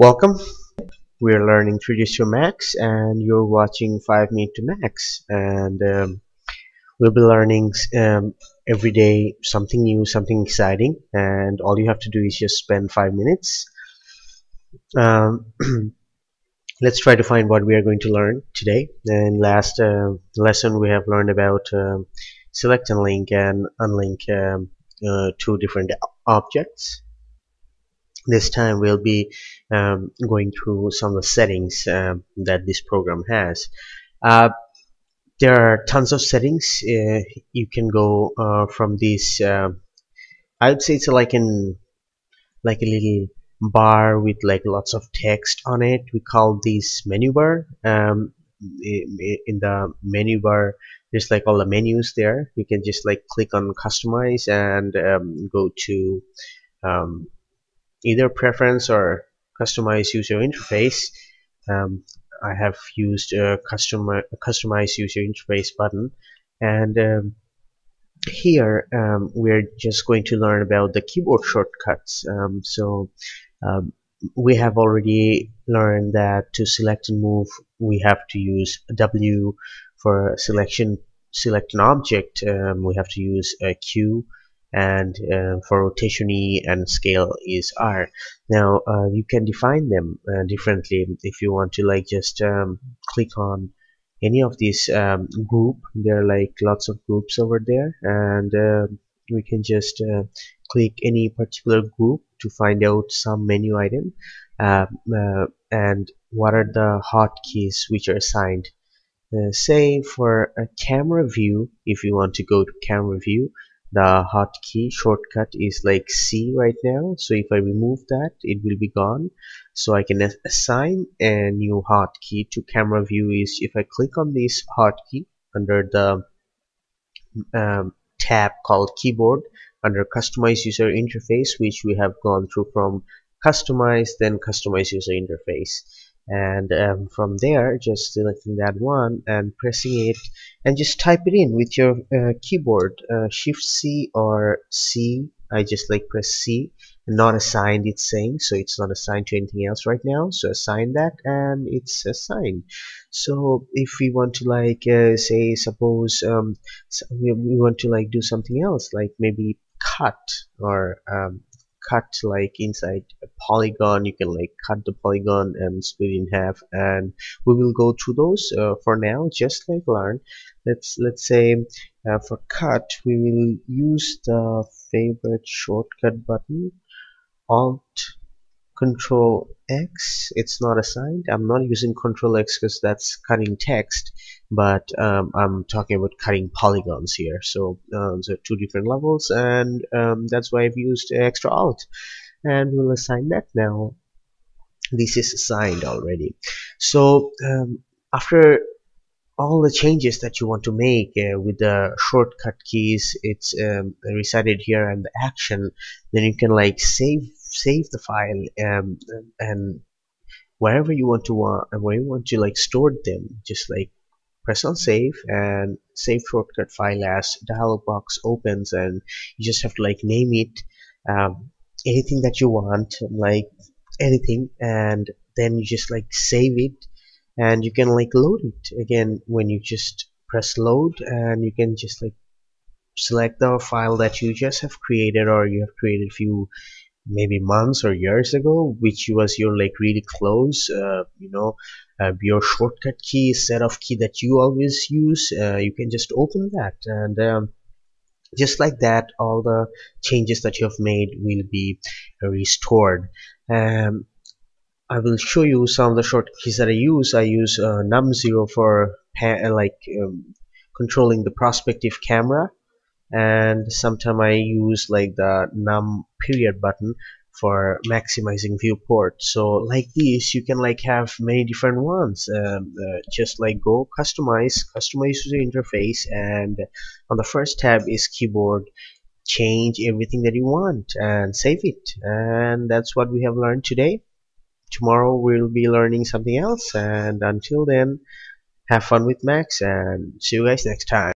Welcome. We're learning 3D to Max, and you're watching 5 Minute to Max. And we'll be learning every day something new, something exciting. And all you have to do is just spend 5 minutes. Um, let's try to find what we are going to learn today. In last lesson, we have learned about select and link and unlink two different objects. This time we'll be going through some of the settings that this program has. Uh, there are tons of settings. You can go from this. I would say it's like a little bar with like lots of text on it. We call this menu bar. In the menu bar, there's like all the menus there. You can just like click on customize and go to um, either preference or customize user interface. I have used a customize user interface button, and here we're just going to learn about the keyboard shortcuts. Um, we have already learned that to select and move we have to use W. For select an object, we have to use a Q, and for rotation E, and scale is R. Now you can define them differently. If you want to like just click on any of these group, there are like lots of groups over there, and we can just click any particular group to find out some menu item, and what are the hotkeys which are assigned. Say for a camera view, if you want to go to camera view, the hotkey shortcut is like C right now. So if I remove that, it will be gone. So I can assign a new hotkey to camera view. Is if I click on this hotkey under the tab called keyboard, under customize user interface, which we have gone through from customize, then customize user interface, and from there just selecting that one and pressing it, and just type it in with your keyboard, shift C or C. I just like press C, not assigned, it's saying, so it's not assigned to anything else right now. So assign that, and it's assigned. So if we want to like say suppose so we want to like do something else, like maybe cut, or cut like inside a polygon. You can like cut the polygon and split in half, and we will go through those. For now, just like learn, let's say for cut we will use the favorite shortcut button, Alt Control X. It's not assigned. I'm not using Control X because that's cutting text, but I'm talking about cutting polygons here. So so two different levels, and that's why I've used extra Alt, and we'll assign that now. This is assigned already. So after all the changes that you want to make with the shortcut keys, it's recited here, and the action, then you can like save the file, and wherever you want to where you want to like store them, just like press on save, and save shortcut file as dialog box opens, and you just have to like name it anything that you want, like anything, and then you just like save it, and you can like load it again when you just press load, and you can just like select the file that you just have created, or you have created a few maybe months or years ago, which was your like really close your shortcut key, set of key that you always use. You can just open that, and just like that all the changes that you have made will be restored. I will show you some of the shortkeys that I use. I use num0 for controlling the perspective camera, and sometimes I use like the num period button for maximizing viewport. So like this you can like have many different ones. Just like go customize user interface, and on the first tab is keyboard, change everything that you want and save it. And that's what we have learned today. Tomorrow we'll be learning something else, and until then, have fun with Max, and see you guys next time.